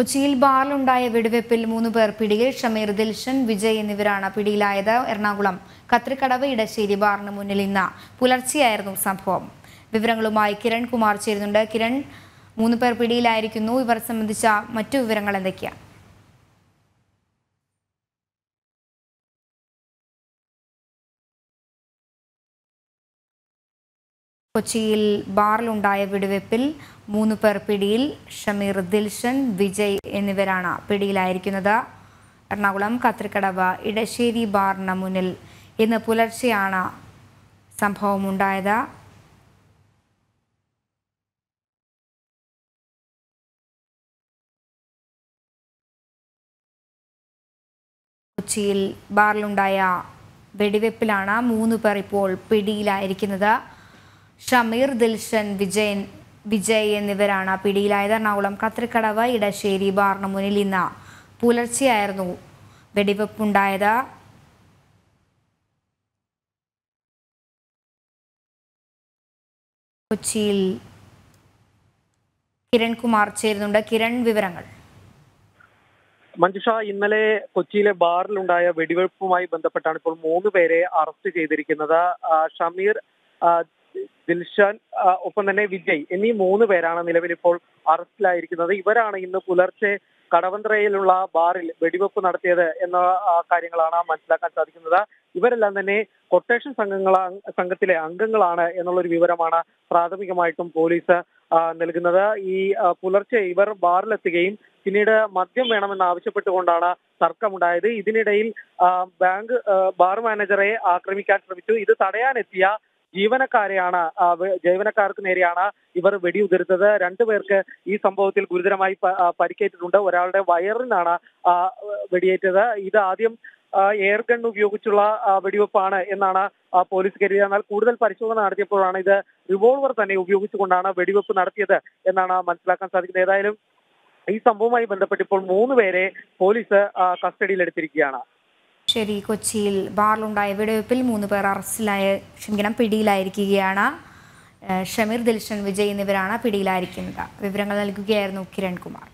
കൊച്ചിയിൽ ബാറിലുണ്ടായ വെടിവെപ്പിൽ 3 പേർ പിടിയിൽ. ഷമീർ, ദിൽഷൻ, വിജയ് എന്നിവരാണ് പിടിയിലായത്. എറണാകുളം കത്രിക്കടവ് ഇടശ്ശേരി ബാറിന് മുന്നിൽ ഇന്ന് പുലർച്ചെയായിരുന്നു സംഭവം. വിവരങ്ങളുമായി കിരൺ കുമാർ ചേരുന്നുണ്ട്. കിരൺ, 3 പേർ പിടിയിലായിരിക്കുന്നു. ഇവർ സംബന്ധിച്ച മറ്റു വിവരങ്ങൾ എന്തൊക്കെയാണ്? കൊച്ചിയിൽ ബാറിലുണ്ടായ വെടിവെപ്പിൽ 3 പേർ പിടിയിൽ. ഷമീർ, ദിൽഷൻ, വിജയ് എന്നിവരാണ് പിടിയിലായിരിക്കുന്നത്. എറണാകുളം കത്രിക്കടവ് ഇടശ്ശേരി ബാറിന് മുന്നിൽ ഇന്ന് പുലർച്ചെയാണ് സംഭവമുണ്ടായത്. കൊച്ചിയിൽ ബാറിലുണ്ടായ വെടിവെപ്പിലാണ് 3 പേർ ഇപ്പോൾ പിടിയിലായിരിക്കുന്നത്. ഷമീർ, ദിൽഷൻ, വിജയ് എന്നിവരാണ് പിടിയിലായത്. എറണാകുളം കത്രിക്കടവ് ഇടശ്ശേരി ബാറിന് മുന്നിൽ ഇന്ന് പുലർച്ചെയായിരുന്നു വെടിവെപ്പുണ്ടായത്. കൊച്ചിയിൽ കിരൺ കുമാർ ചേരുന്നുണ്ട്. കിരൺ, വിവരങ്ങൾ. മഞ്ജുഷ, ഇന്നലെ കൊച്ചിയിലെ ബാറിലുണ്ടായ വെടിവെപ്പുമായി ബന്ധപ്പെട്ടാണ് ഇപ്പോൾ 3 പേരെ അറസ്റ്റ് ചെയ്തിരിക്കുന്നത്. ഷമീർ, ദിൽഷാൻ, ഒപ്പം തന്നെ വിജയ് എന്നീ 3 പേരാണ് നിലവിൽ ഇപ്പോൾ അറസ്റ്റിലായിരിക്കുന്നത്. ഇവരാണ് ഇന്ന് പുലർച്ചെ കടവന്ത്രയിലുള്ള ബാറിൽ വെടിവെപ്പ് നടത്തിയത് എന്ന കാര്യങ്ങളാണ് മനസ്സിലാക്കാൻ സാധിക്കുന്നത്. ഇവരെല്ലാം തന്നെ കൊട്ടേഷൻ സംഘത്തിലെ അംഗങ്ങളാണ് എന്നുള്ളൊരു വിവരമാണ് പ്രാഥമികമായിട്ടും പോലീസ് നൽകുന്നത്. ഈ പുലർച്ചെ ഇവർ ബാറിലെത്തുകയും പിന്നീട് മദ്യം വേണമെന്ന് ആവശ്യപ്പെട്ടുകൊണ്ടാണ് തർക്കമുണ്ടായത്. ഇതിനിടയിൽ ബാർ മാനേജറെ ആക്രമിക്കാൻ ശ്രമിച്ചു. ഇത് തടയാനെത്തിയ ജീവനക്കാർക്ക് നേരെയാണ് ഇവർ വെടിയുതിർത്തത്. 2 പേർക്ക് ഈ സംഭവത്തിൽ ഗുരുതരമായി പരിക്കേറ്റിട്ടുണ്ട്. ഒരാളുടെ വയറിനാണ് വെടിയേറ്റത്. ഇത് ആദ്യം എയർ ഗൺ ഉപയോഗിച്ചുള്ള വെടിവെപ്പാണ് എന്നാണ് പോലീസ് കരുതിയത്. എന്നാൽ കൂടുതൽ പരിശോധന നടത്തിയപ്പോഴാണ് ഇത് റിവോൾവർ തന്നെ ഉപയോഗിച്ചുകൊണ്ടാണ് വെടിവെപ്പ് നടത്തിയത് എന്നാണ് മനസ്സിലാക്കാൻ സാധിക്കുന്നത്. ഏതായാലും ഈ സംഭവവുമായി ബന്ധപ്പെട്ട് ഇപ്പോൾ 3 പേരെ പോലീസ് കസ്റ്റഡിയിലെടുത്തിരിക്കുകയാണ്. ശരി, കൊച്ചിയിൽ ബാറിലുണ്ടായ വെടിവെപ്പിൽ 3 പേർ പിടിയിലായിരിക്കുകയാണ്. ഷമീർ, ദിൽഷൻ, വിജയ് എന്നിവരാണ് പിടിയിലായിരിക്കുന്നത്. വിവരങ്ങൾ നൽകുകയായിരുന്നു കിരൺ കുമാർ.